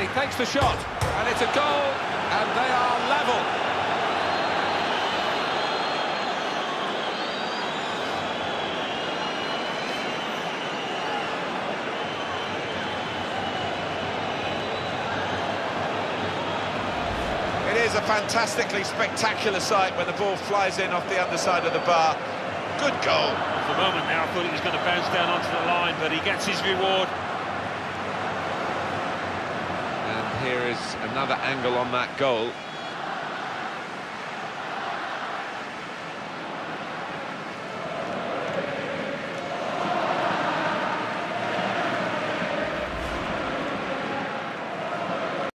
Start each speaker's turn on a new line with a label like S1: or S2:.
S1: he takes the shot, and it's a goal, and they are level.
S2: It is a fantastically spectacular sight when the ball flies in off the underside of the bar. Good goal.
S3: For the moment now, I thought he was going to bounce down onto the line, but he gets his reward.
S1: And here is another angle on that goal.